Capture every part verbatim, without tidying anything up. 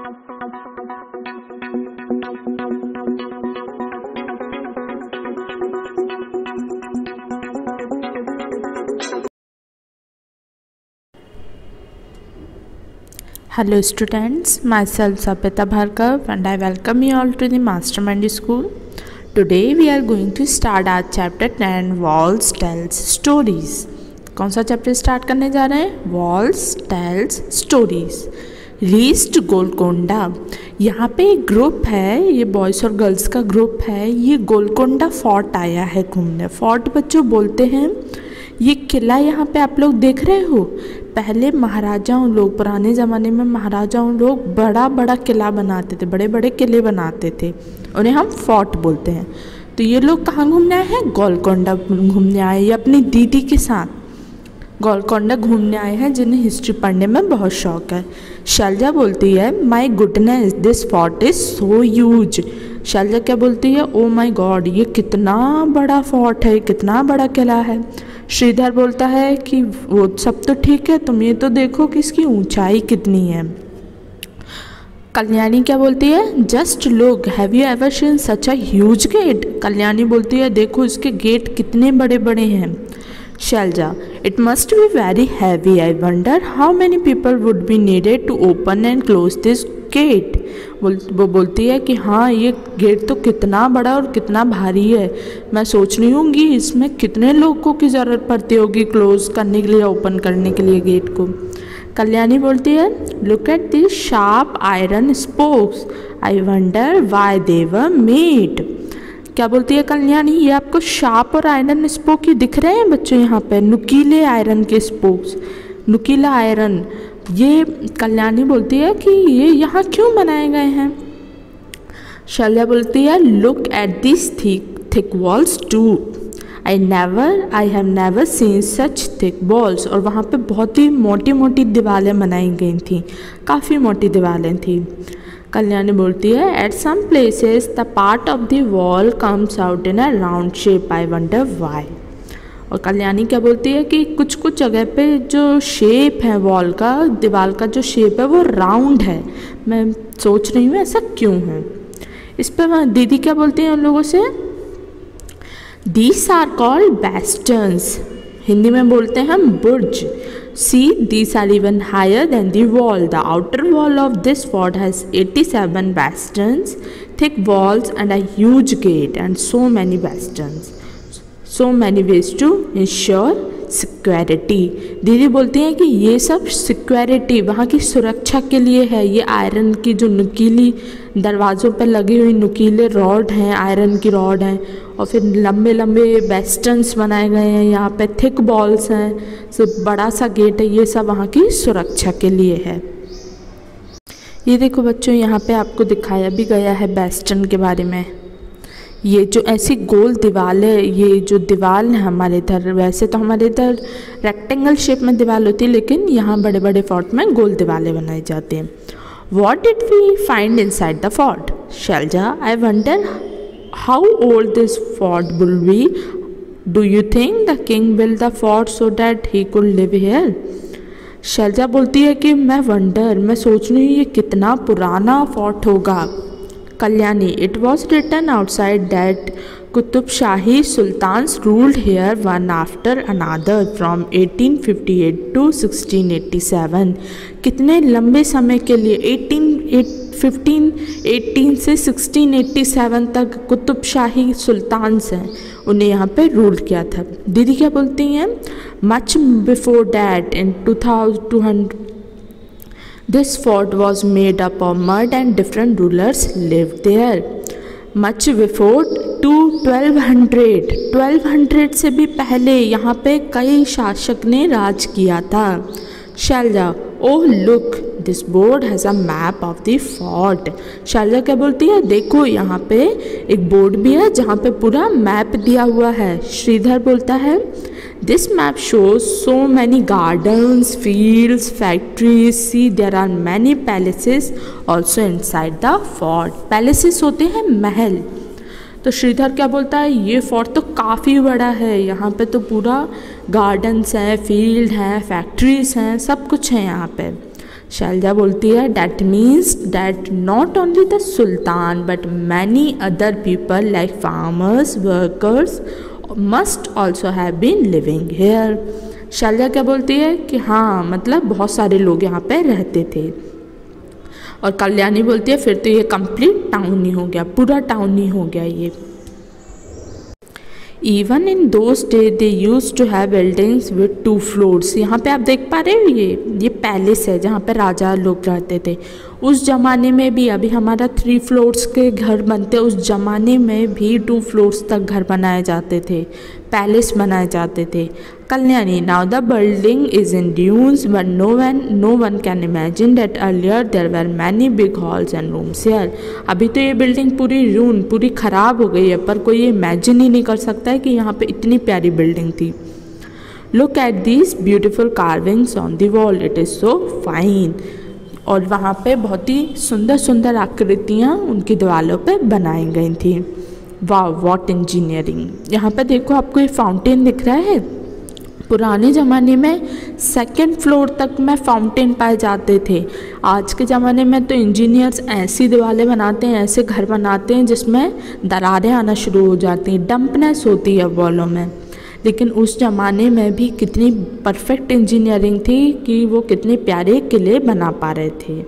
Hello students, myself Sapita Bhargav and I welcome you all to the Mastermind School. Today we are going to start our chapter ten Walls Tells Stories. कौन सा chapter start करने जा रहे हैं? Walls Tells Stories. Reached Golconda. यहाँ पे एक group है, ये बॉयज़ और गर्ल्स का ग्रुप है. ये गोलकोंडा फोर्ट आया है घूमने. फोर्ट बच्चों बोलते हैं ये किला यहाँ पे आप लोग देख रहे हो. पहले महाराजाओं लोग, पुराने ज़माने में महाराजाओं लोग बड़ा बड़ा किला बनाते थे, बड़े बड़े किले बनाते थे, उन्हें हम फोर्ट बोलते हैं. तो ये लोग कहाँ घूमने आए हैं? गोलकोंडा घूमने आए. ये अपनी दीदी के साथ गोलकोंडा घूमने आए हैं, जिन्हें हिस्ट्री पढ़ने में बहुत शौक है. शैलजा बोलती है my goodness this fort is so huge. Shailaja क्या बोलती है? ओ माई गॉड, ये कितना बड़ा फोर्ट है, कितना बड़ा किला है. श्रीधर बोलता है कि वो सब तो ठीक है, तुम ये तो देखो कि इसकी ऊंचाई कितनी है. कल्याणी क्या बोलती है? Just look, have you ever seen such a huge gate. Kalyani बोलती है देखो इसके गेट कितने बड़े बड़े हैं. Shailaja, it must be very heavy. I wonder how many people would be needed to open and close this gate. वो बोलती है कि हाँ ये गेट तो कितना बड़ा और कितना भारी है. मैं सोच रही हूँ कि इसमें कितने लोगों की ज़रूरत पड़ती होगी क्लोज करने के लिए, ओपन करने के लिए गेट को. कल्याणी बोलती है look at this sharp iron spokes. I wonder why they were made. क्या बोलती है कल्याणी? ये आपको शार्प और आयरन स्पोक ही दिख रहे हैं बच्चों, यहाँ पे नुकीले आयरन के स्पोक्स, नुकीला आयरन. ये कल्याणी बोलती है कि ये यहाँ क्यों बनाए गए हैं. शैल्या बोलती है look at this thick thick walls too. I never I have never seen such thick walls. और वहाँ पे बहुत ही मोटी मोटी दीवारें बनाई गई थी, काफ़ी मोटी दीवारें थी. कल्याणी बोलती है at some places the part of the wall comes out in a round shape. I wonder why. और कल्याणी क्या बोलती है कि कुछ कुछ जगह पे जो शेप है वॉल का, दीवार का जो शेप है वो राउंड है. मैं सोच रही हूँ ऐसा क्यों है. इस पर दीदी क्या बोलती हैं उन लोगों से? These are called bastions. Hindi में बोलते हैं हम बुर्ज. See these are even higher than the wall. The outer wall of this fort has eighty seven bastions, thick walls and a huge gate and so many bastions. So many ways to ensure security. दीदी बोलती हैं कि ये सब security, वहाँ की सुरक्षा के लिए है. ये आयरन की जो नुकीली दरवाज़ों पर लगी हुई नुकीले रॉड हैं, आयरन की रॉड हैं, और फिर लंबे लंबे बेस्टन्स बनाए गए हैं. यहाँ पे थिक बॉल्स हैं, सब बड़ा सा गेट है. ये सब वहाँ की सुरक्षा के लिए है. ये देखो बच्चों, यहाँ पे आपको दिखाया भी गया है बेस्टन के बारे में. ये जो ऐसी गोल दीवार है, ये जो दीवार है हमारे इधर, वैसे तो हमारे इधर रेक्टेंगल शेप में दीवार होती है, लेकिन यहाँ बड़े बड़े फोर्ट में गोल दीवारें बनाई जाती हैं. What did we find inside the fort? Shelja, I wonder how old this fort will be. Do you think the king built the fort so that he could live here? Selja बोलती है कि मैं wonder, मैं सोच रही हूँ ये कितना पुराना फोर्ट होगा. Kalyani, it was written outside that Qutub Shahi sultans ruled here one after another from eighteen fifty eight to sixteen eighty seven. कितने लंबे समय के लिए, एटीन फिफ्टीन एटीन से सिक्सटीन एटी सेवन तक कुतुब शाही सुल्तान्स हैं, उन्हें यहाँ पे रूल किया था. दीदी क्या बोलती हैं? Much before that in two thousand two hundred this fort was made up of mud and different rulers lived there. Much before to twelve hundred twelve hundred से भी पहले यहाँ पे कई शासक ने राज किया था. Shailaja, oh look this board has a map of the fort. Shailaja क्या बोलती है? देखो यहाँ पे एक बोर्ड भी है जहाँ पे पूरा मैप दिया हुआ है. श्रीधर बोलता है this map shows so many gardens, fields, factories. See there are many palaces also inside the fort. Palaces होते हैं महल. तो श्रीधर क्या बोलता है? ये फोर्ट तो काफ़ी बड़ा है, यहाँ पे तो पूरा गार्डन्स हैं, फील्ड हैं, फैक्ट्रीज हैं, सब कुछ है यहाँ पे. शैलजा बोलती है that means that not only the sultan but many other people like farmers workers must also have been living here. Shailaja क्या बोलती है कि हाँ मतलब बहुत सारे लोग यहाँ पे रहते थे। और कल्याणी बोलती है फिर तो ये कंप्लीट टाउन ही हो गया, पूरा टाउन ही हो गया ये। Even in those day they used to have buildings with two floors. यहाँ पे आप देख पा रहे हो ये ये पैलेस है जहाँ पे राजा लोग रहते थे। उस ज़माने में भी, अभी हमारा थ्री फ्लोर्स के घर बनते, उस ज़माने में भी टू फ्लोर्स तक घर बनाए जाते थे, पैलेस बनाए जाते थे। Kalyani now the building is in dunes but no one no one can imagine that earlier there were many big halls and rooms here. अभी तो ये बिल्डिंग पूरी रून पूरी ख़राब हो गई है, पर कोई ये इमेजिन ही नहीं कर सकता है कि यहाँ पे इतनी प्यारी बिल्डिंग थी। Look at these beautiful carvings on the wall, it is so fine. और वहाँ पे बहुत ही सुंदर सुंदर आकृतियाँ उनकी दीवारों पे बनाई गई थी। वाह व्हाट इंजीनियरिंग। यहाँ पे देखो आपको ये फाउंटेन दिख रहा है। पुराने ज़माने में सेकंड फ्लोर तक में फाउंटेन पाए जाते थे। आज के ज़माने में तो इंजीनियर्स ऐसी दीवारें बनाते हैं, ऐसे घर बनाते हैं जिसमें दरारें आना शुरू हो जाती हैं, डंपनेस होती है वॉलों में। लेकिन उस ज़माने में भी कितनी परफेक्ट इंजीनियरिंग थी कि वो कितने प्यारे किले बना पा रहे थे।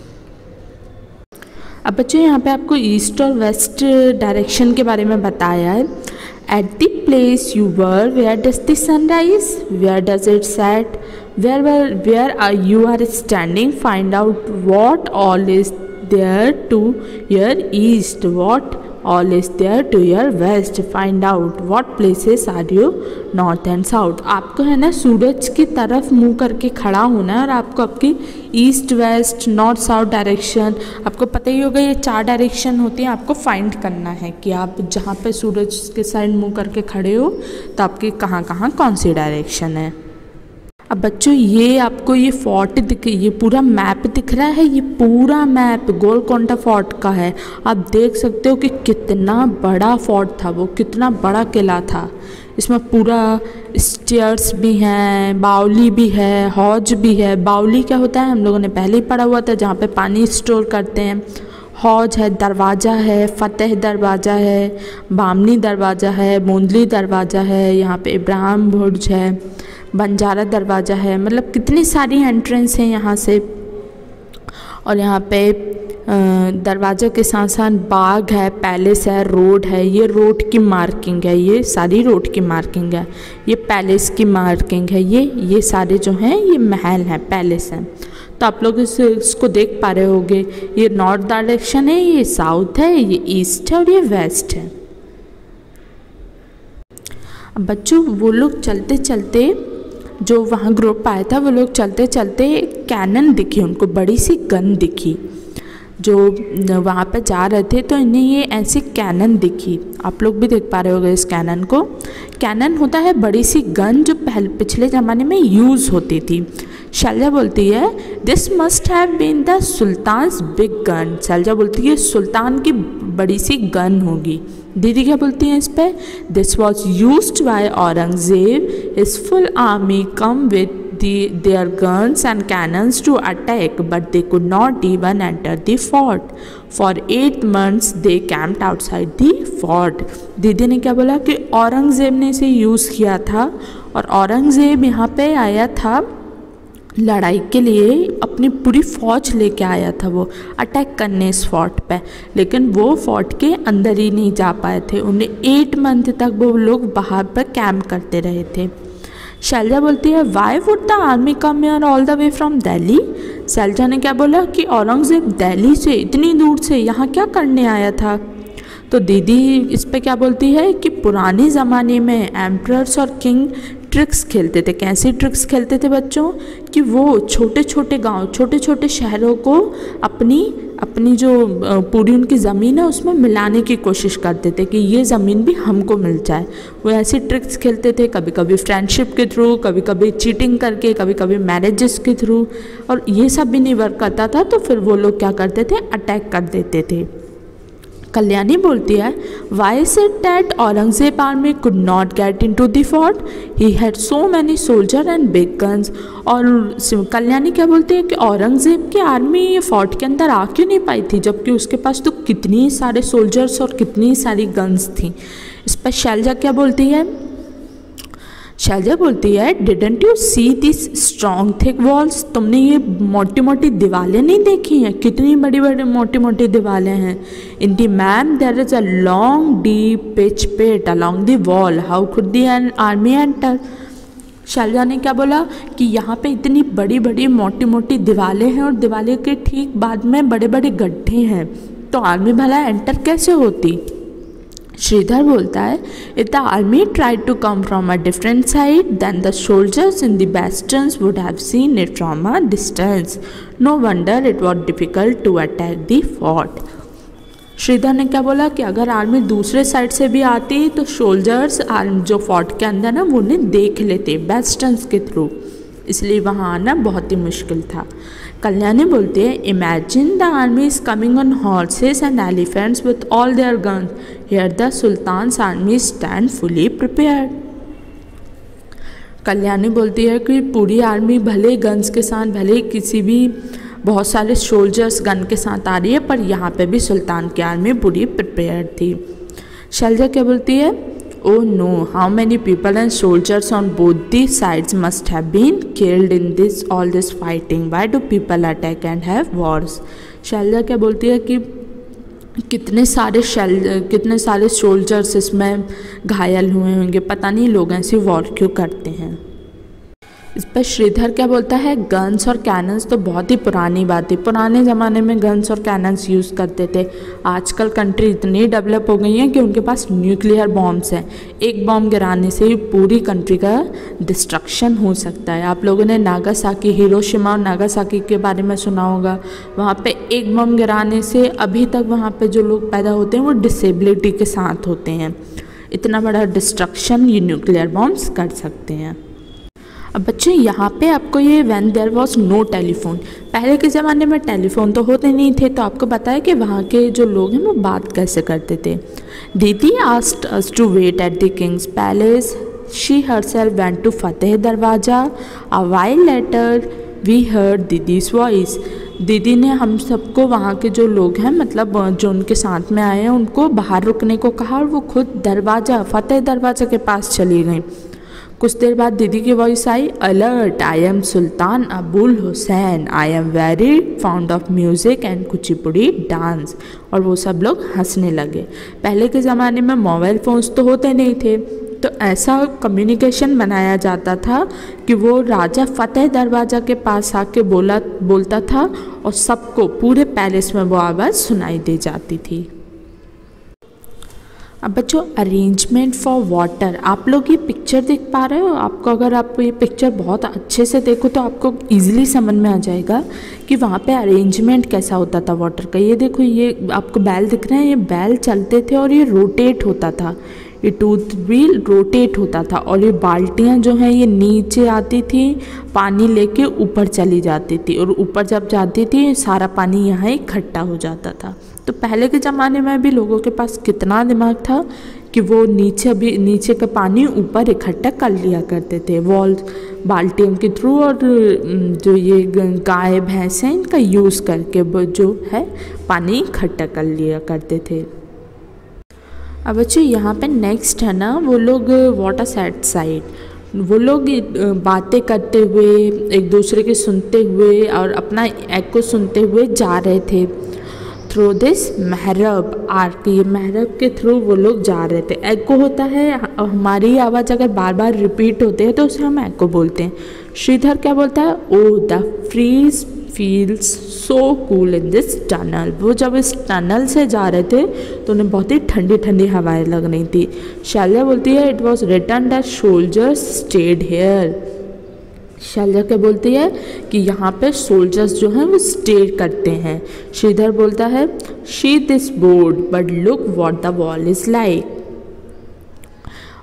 अब बच्चों यहाँ पे आपको ईस्ट और वेस्ट डायरेक्शन के बारे में बताया है। At the place you were where does the sun rise, where does it set, where where where are you are standing, find out what all is there to your east, what all is there to your west, find out what places are you north and south। आपको है ना सूरज की तरफ मुंह करके खड़ा होना है और आपको आपकी east west north south direction, आपको पता ही होगा ये चार डायरेक्शन होती हैं, आपको फाइंड करना है कि आप जहाँ पे सूरज के साइड मुंह करके खड़े हो तो आपकी कहाँ कहाँ कौन सी डायरेक्शन है। अब बच्चों ये आपको ये फोर्ट दिख, ये पूरा मैप दिख रहा है, ये पूरा मैप गोलकोंडा फोर्ट का है। आप देख सकते हो कि कितना बड़ा फोर्ट था, वो कितना बड़ा किला था। इसमें पूरा स्टेयर्स भी हैं, बावली भी है, हौज भी है। बावली क्या होता है हम लोगों ने पहले ही पढ़ा हुआ था, जहाँ पे पानी स्टोर करते हैं। हौज है, दरवाज़ा है, फतेह दरवाज़ा है, बामनी दरवाज़ा है, मोंदली दरवाज़ा है, यहाँ पे इब्राहिम बुर्ज है, बंजारा दरवाज़ा है। मतलब कितनी सारी एंट्रेंस हैं यहाँ से। और यहाँ पे दरवाज़े के साथ साथ बाग है, पैलेस है, रोड है। ये रोड की मार्किंग है, ये सारी रोड की मार्किंग है। ये पैलेस की मार्किंग है। ये ये सारे जो हैं ये महल हैं, पैलेस हैं। तो आप लोग इस इसको देख पा रहे होंगे। ये नॉर्थ डायरेक्शन है, ये साउथ है, ये ईस्ट है और ये वेस्ट है। अब बच्चों वो लोग चलते चलते, जो वहाँ ग्रुप आया था, वो लोग चलते चलते कैनन दिखी उनको, बड़ी सी गन दिखी। जो वहाँ पे जा रहे थे तो इन्हें ये ऐसी कैनन दिखी। आप लोग भी देख पा रहे होंगे इस कैनन को। कैनन होता है बड़ी सी गन जो पहले पिछले ज़माने में यूज़ होती थी। शैलजा बोलती है this must have been the sultan's big gun. Shailaja बोलती है सुल्तान की बड़ी सी गन होगी। दीदी क्या बोलती हैं इस पर, this was used by Aurangzeb, his full army come with The, their guns and cannons to attack, but they could not even enter the fort. For eight months they camped outside the fort. दीदी ने क्या बोला कि औरंगज़ेब ने इसे use किया था और औरंगज़ेब यहाँ पे आया था लड़ाई के लिए, अपनी पूरी फ़ौज लेके आया था वो अटैक करने इस फोर्ट पे। लेकिन वो फोर्ट के अंदर ही नहीं जा पाए थे। उन्हें एट मंथ तक वो लोग बाहर पर कैंप करते रहे थे। शैलजा बोलती है why would the army come here all the way from Delhi. Shailaja ने क्या बोला कि औरंगज़ेब दिल्ली से इतनी दूर से यहाँ क्या करने आया था। तो दीदी इस पे क्या बोलती है कि पुराने ज़माने में एम्परर्स और किंग ट्रिक्स खेलते थे। कैसी ट्रिक्स खेलते थे बच्चों, कि वो छोटे छोटे गांव, छोटे छोटे शहरों को अपनी अपनी जो पूरी उनकी ज़मीन है उसमें मिलाने की कोशिश करते थे कि ये ज़मीन भी हमको मिल जाए। वो ऐसी ट्रिक्स खेलते थे, कभी कभी फ्रेंडशिप के थ्रू, कभी कभी चीटिंग करके, कभी कभी मैरिजेस के थ्रू। और ये सब भी नहीं वर्क करता था तो फिर वो लोग क्या करते थे, अटैक कर देते थे। कल्याणी बोलती है why said that Aurangzeb army could not get into the fort, he had so many soldier and big guns. और कल्याणी क्या बोलती है कि औरंगजेब की आर्मी ये फोर्ट के अंदर आ क्यों नहीं पाई थी, जबकि उसके पास तो कितनी सारे सोल्जर्स और कितनी सारी गन्स थी। इस पर शैलजा क्या बोलती है, शैलजा बोलती है didn't you see this strong thick walls, तुमने ये मोटी मोटी दीवारें नहीं देखी हैं, कितनी बड़ी बड़ी मोटी मोटी दीवारें हैं। In the ma'am there is a long deep pitch pit along the wall, how could the an army enter. Shailaja ने क्या बोला कि यहाँ पे इतनी बड़ी बड़ी मोटी मोटी दीवारें हैं और दीवारें के ठीक बाद में बड़े बड़े गड्ढे हैं, तो आर्मी भला एंटर कैसे होती। श्रीधर बोलता है if the army tried to come from a different side then the soldiers in the bastions would have seen it from a distance, no wonder it was difficult to attack the fort. Sridhar ने क्या बोला कि अगर army दूसरे side से भी आती तो सोल्जर्स जो फोर्ट के अंदर ना वो उन्हें देख लेते वेस्टर्न्स के थ्रू, इसलिए वहाँ आना बहुत ही मुश्किल था। कल्याणी बोलती है imagine the army is coming on horses and elephants with all their guns, here the sultan's army stand fully prepared. Kalyani बोलती है कि पूरी आर्मी भले गन्स के साथ, भले किसी भी बहुत सारे सोल्जर्स गन के साथ आ रही है, पर यहाँ पे भी सुल्तान की आर्मी पूरी प्रिपेयर्ड थी। शैलजा क्या बोलती है Oh no, how many people and soldiers on both these sides must have been killed in this all this fighting. Why do people attack and have wars? Selja क्या बोलती है कि कितने सारे शैल कितने सारे सोल्जर्स इसमें घायल हुए होंगे, पता नहीं लोग ऐसे वॉर क्यों करते हैं। इस पर श्रीधर क्या बोलता है गन्स और कैनन्स तो बहुत ही पुरानी बात है, पुराने ज़माने में गन्स और कैनन्स यूज़ करते थे। आजकल कंट्री इतनी डेवलप हो गई हैं कि उनके पास न्यूक्लियर बॉम्ब्स हैं, एक बॉम्ब गिराने से ही पूरी कंट्री का डिस्ट्रक्शन हो सकता है। आप लोगों ने नागासाकी, हिरोशिमा और नागासाकी के बारे में सुना होगा, वहाँ पे एक बम गिराने से अभी तक वहाँ पे जो लोग पैदा होते हैं वो डिसेबिलिटी के साथ होते हैं। इतना बड़ा डिस्ट्रक्शन ये न्यूक्लियर बॉम्ब्स कर सकते हैं। अब बच्चों यहाँ पे आपको ये when there was no telephone, पहले के ज़माने में टेलीफोन तो होते नहीं थे, तो आपको बताया कि वहाँ के जो लोग हैं वो बात कैसे करते थे। Didi asked us to wait at the king's palace, she herself went to Fateh Darwaza, a while later we heard didi's voice. दीदी ने हम सबको वहाँ के जो लोग हैं, मतलब जो उनके साथ में आए हैं, उनको बाहर रुकने को कहा और वो खुद दरवाज़ा फतेह दरवाज़ा के पास चली गई। कुछ देर बाद दीदी की वॉइस आई, alert, I am sultan Abul Hussain, I am very found of music and Kuchipudi dance. और वो सब लोग हंसने लगे। पहले के ज़माने में मोबाइल फ़ोन्स तो होते नहीं थे, तो ऐसा कम्युनिकेशन बनाया जाता था कि वो राजा फतेह दरवाज़ा के पास आके बोला बोलता था और सबको पूरे पैलेस में वो आवाज़ सुनाई दे जाती थी। अब बच्चों अरेंजमेंट फॉर वाटर, आप लोग ये पिक्चर देख पा रहे हो, आपको अगर आप ये पिक्चर बहुत अच्छे से देखो तो आपको इजीली समझ में आ जाएगा कि वहाँ पे अरेंजमेंट कैसा होता था वाटर का। ये देखो, ये आपको बैल दिख रहे हैं, ये बैल चलते थे और ये रोटेट होता था, ये टूथ व्हील रोटेट होता था, और ये बाल्टियाँ जो हैं ये नीचे आती थी, पानी लेके ऊपर चली जाती थी, और ऊपर जब जाती थी सारा पानी यहाँ इकट्ठा हो जाता था। तो पहले के ज़माने में भी लोगों के पास कितना दिमाग था कि वो नीचे भी नीचे का पानी ऊपर इकट्ठा कर लिया करते थे वॉल बाल्टियों के थ्रू, और जो ये गाय भैंस हैं इनका यूज़ करके वो जो है पानी इकट्ठा कर लिया करते थे। अब बच्चों यहाँ पे नेक्स्ट है ना, वो लोग वाटर सेट साइड, वो लोग बातें करते हुए एक दूसरे के सुनते हुए और अपना एको सुनते हुए जा रहे थे थ्रू दिस महरब आर्क, ये महरब के थ्रू वो लोग जा रहे थे। एको होता है हमारी आवाज़ अगर बार बार रिपीट होते हैं तो उसे हम एको बोलते हैं। श्रीधर क्या बोलता है, oh the breeze feels so cool in this tunnel, वो जब इस टनल से जा रहे थे तो उन्हें बहुत ही ठंडी ठंडी हवाएं लग रही थी। शैलजा बोलती है it was written that soldiers stayed here, Shailaja क्या बोलती है कि यहाँ पे सोल्जर्स जो हैं वो स्टे करते हैं। श्रीधर बोलता है see this board but look what the wall is like,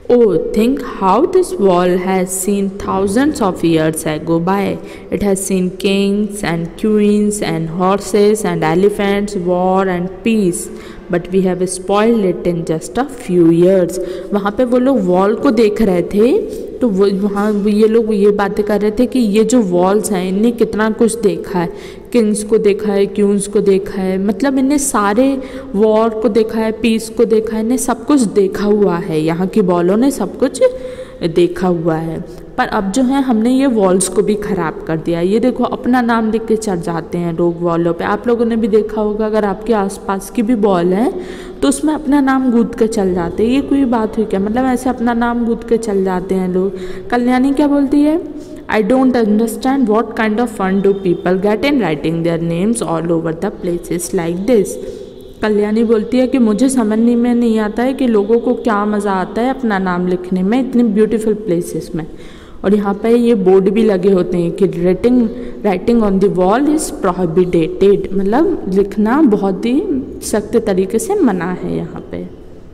Oh, think how this wall has seen thousands of years ago by. It has seen kings and queens and horses and elephants, war and peace. But we have spoiled it in just a few years. वहाँ पे वो लोग wall को देख रहे थे, तो वो वहाँ ये लोग ये बातें कर रहे थे कि ये जो वॉल्स हैं इनने कितना कुछ देखा है, किंग्स को देखा है, क्यून्स को देखा है, मतलब इन्हें सारे वॉर को देखा है, पीस को देखा है, इन्हें सब कुछ देखा हुआ है, यहाँ की वॉलों ने सब कुछ देखा हुआ है। पर अब जो है हमने ये वॉल्स को भी ख़राब कर दिया। ये देखो अपना नाम लिख के चढ़ जाते हैं लोग वॉलों पे। आप लोगों ने भी देखा होगा, अगर आपके आसपास की भी वॉल है तो उसमें अपना नाम गूंथ के चल जाते हैं। ये कोई बात हुई क्या, मतलब ऐसे अपना नाम गूंथ के चल जाते हैं लोग। कल्याणी क्या बोलती है, I don't understand what kind of fun do people get in writing their names all over the places like this. Kalyani बोलती है कि मुझे समझने में नहीं आता है कि लोगों को क्या मज़ा आता है अपना नाम लिखने में इतने ब्यूटीफुल प्लेसेस में। और यहाँ पे ये बोर्ड भी लगे होते हैं कि writing writing on the wall is prohibited, मतलब लिखना बहुत ही सख्त तरीके से मना है यहाँ पे।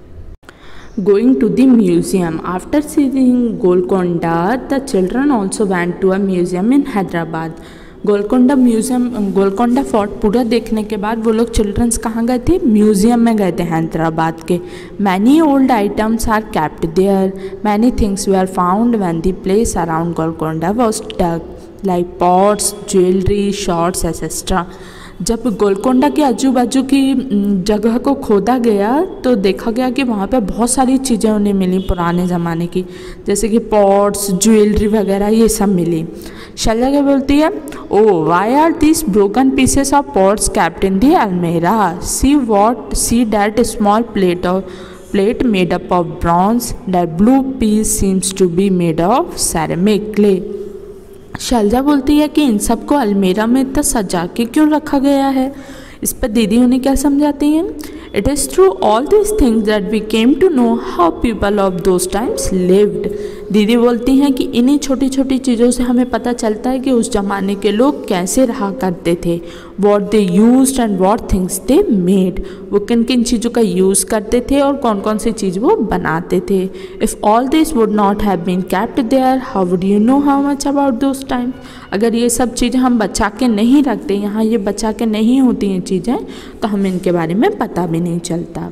Going to the museum. After seeing Golconda, the children also went to a museum in Hyderabad. Golconda museum, Golconda fort पूरा देखने के बाद वो लोग चिल्ड्रंस कहाँ गए थे, म्यूज़ियम में गए थे हैदराबाद के। Many old items are kept there, many things they are found when the place around Golconda was dug like pots, jewellery, shorts etcetera. जब गोलकोंडा के आजू बाजू की जगह को खोदा गया तो देखा गया कि वहाँ पे बहुत सारी चीज़ें उन्हें मिली पुराने ज़माने की, जैसे कि पॉट्स, ज्वेलरी वगैरह ये सब मिली। शैल्या क्या बोलती है, oh why are this broken pieces of pots kept in the अलमेरा, see what see that small plate of plate made up of bronze, that blue piece seems to be made of ceramic clay. Shailaja बोलती है कि इन सब को अलमीरा में इतना सजा के क्यों रखा गया है। इस पर दीदी उन्हें क्या समझाती हैं, it is through all this things that we came to know how people of those times lived. दीदी बोलती हैं कि इन्हीं छोटी छोटी चीज़ों से हमें पता चलता है कि उस ज़माने के लोग कैसे रहा करते थे। What they used and what things they made, वो किन किन चीज़ों का यूज़ करते थे और कौन कौन सी चीज़ वो बनाते थे। If all this would not have been kept there, how would you know how much about those time. अगर ये सब चीज़ें हम बचा के नहीं रखते, यहाँ ये बचा के नहीं होती हैं चीज़ें, तो हमें इनके बारे में पता भी नहीं चलता।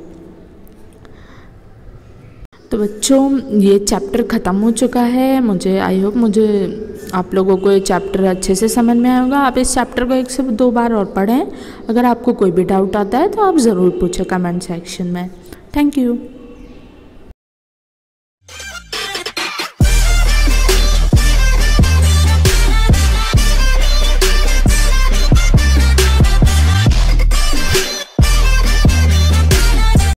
तो बच्चों ये चैप्टर ख़त्म हो चुका है। मुझे आई होप मुझे आप लोगों को ये चैप्टर अच्छे से समझ में आया होगा। आप इस चैप्टर को एक से दो बार और पढ़ें। अगर आपको कोई भी डाउट आता है तो आप ज़रूर पूछें कमेंट सेक्शन में। Thank you.